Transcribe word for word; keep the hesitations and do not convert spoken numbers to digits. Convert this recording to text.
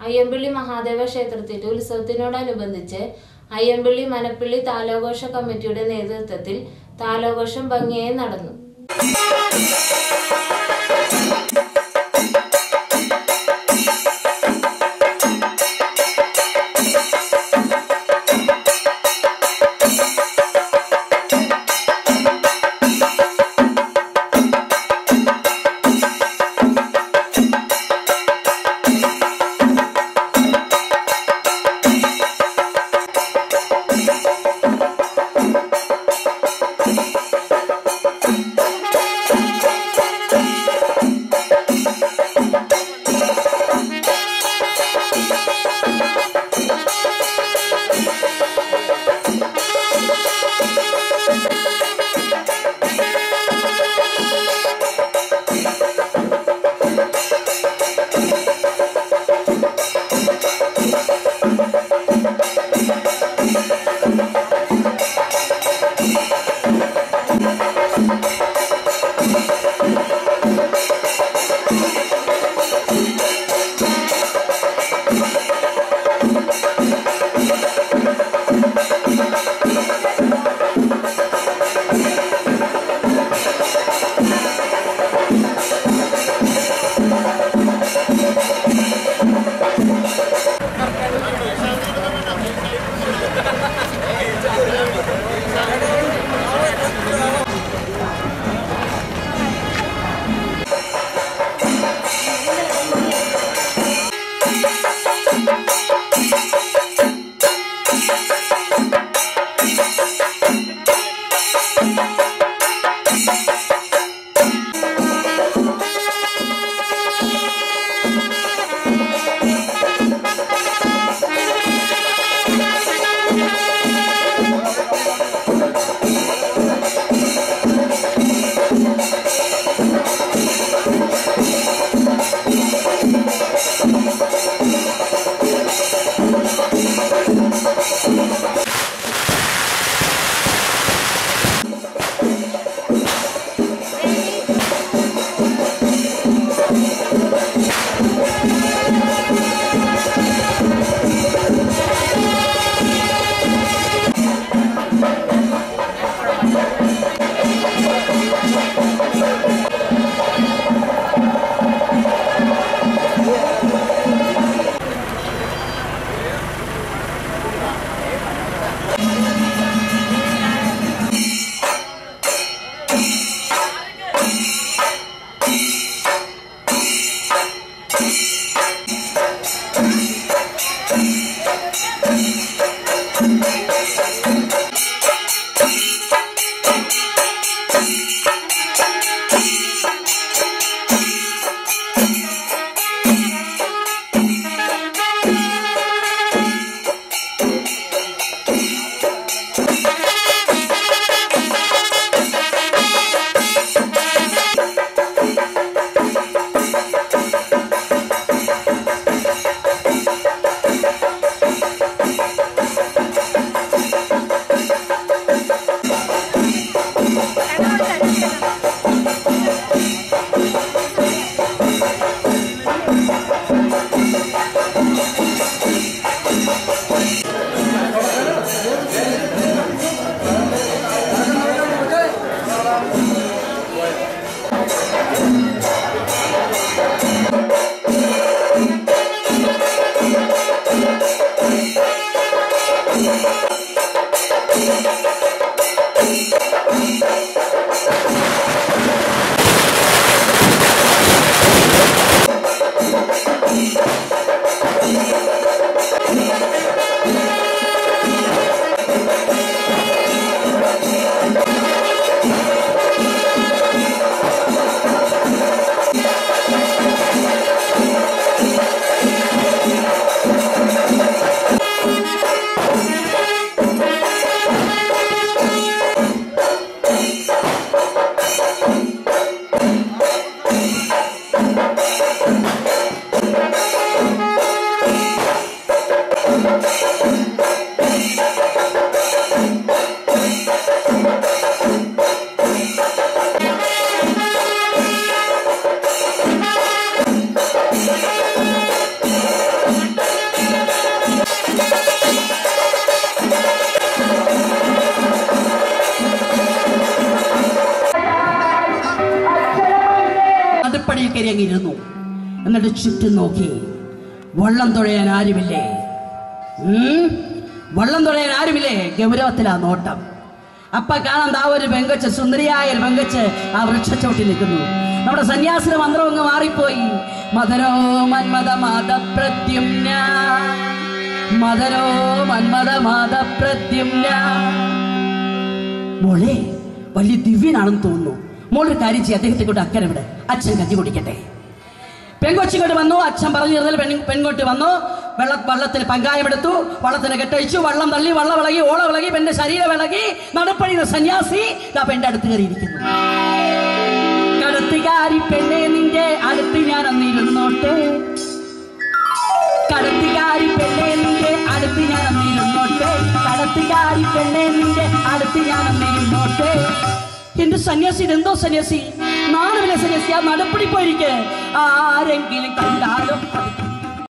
അയ്യമ്പള്ളി മഹാദേവ ക്ഷേത്രത്തിന്റെ ഉത്സവത്തിനോടനുബന്ധിച്ച് അയ്യമ്പള്ളി മനപ്പള്ളി താലോഘോഷ കമ്മിറ്റിയുടെ നേതൃത്വത്തിൽ താലോഘോഷം ഭംഗിയായി നടന്നു. ഇരുന്നു. എന്നിട്ട് ചുറ്റും നോക്കി. വള്ളം തുഴയാൻ ആരുമില്ലേ? വള്ളം തുഴയാൻ ആരുമില്ലേ? ഗൗരവത്തിലാ നോട്ടം. അപ്പ കാണാൻ ദാ ഒരു പെങ്കൊച്ച്, സുന്ദരിയായ ഒരു പെങ്കൊച്ച് ആ വൃക്ഷച്ചോട്ടിൽ നിൽക്കുന്നു. നമ്മുടെ സന്യാസിന്റെ മന്ത്രം അങ്ങ് മാറിപ്പോയി. മദരോ മന്മദ മാത പ്രദ്യുമ്ന, മദരോ മന്മദ മാത പ്രദ്യുമ്ന. മോളെ വലിയ ദിവ്യനാണെന്ന് തോന്നുന്നു. മോളൊരു കാര്യം ചെയ്യ, അദ്ദേഹത്തെ കൊണ്ട് അക്കരെ വിടെ, അച്ഛൻ കഞ്ഞി കുടിക്കട്ടെ. പെങ്കൊച്ചിങ്ങോട്ട് വന്നു. അച്ഛൻ പറഞ്ഞു തരുന്നതിൽ പെൺ പെൺകൊട്ടി വന്നു. വെള്ള വള്ളത്തിൽ പങ്കായമെടുത്തു. വള്ളത്തിന് കെട്ടഴിച്ചു. വള്ളം തള്ളി. വള്ളം വിളകി. ഓള വിളകി. പെണ്ണിന്റെ ശരീരം വിളകി. നടപ്പഴിയുന്ന സന്യാസി ആ പെണ്ണിന്റെ അടുത്ത് കയറിയിരിക്കുന്നു. കടത്തുകാരി പെണ്ണെ നിന്റെ അടുത്ത് ഞാൻ അന്നിരുന്നോട്ടെ, കടത്തുകാരി പെണ്ണെ നിന്റെ അടുത്ത് ഞാൻ അന്നിരുന്നോട്ടെ, കടത്തുകാരി പെണ്ണെ നിന്റെ അടുത്ത് ഞാൻ അന്നിരുന്നോട്ടെ. എന്റെ സന്യാസി, ഇതെന്തോ സന്യാസി? നാണമില്ല സന്യാസി, ആ നടപ്പടി പോയിരിക്കെ. ആരെങ്കിലും കണ്ടാലും